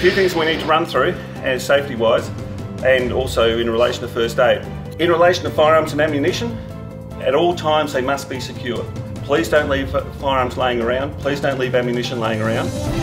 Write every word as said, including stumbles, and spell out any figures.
few things we need to run through as safety wise, and also in relation to first aid. In relation to firearms and ammunition, at all times they must be secure. Please don't leave firearms laying around, please don't leave ammunition laying around.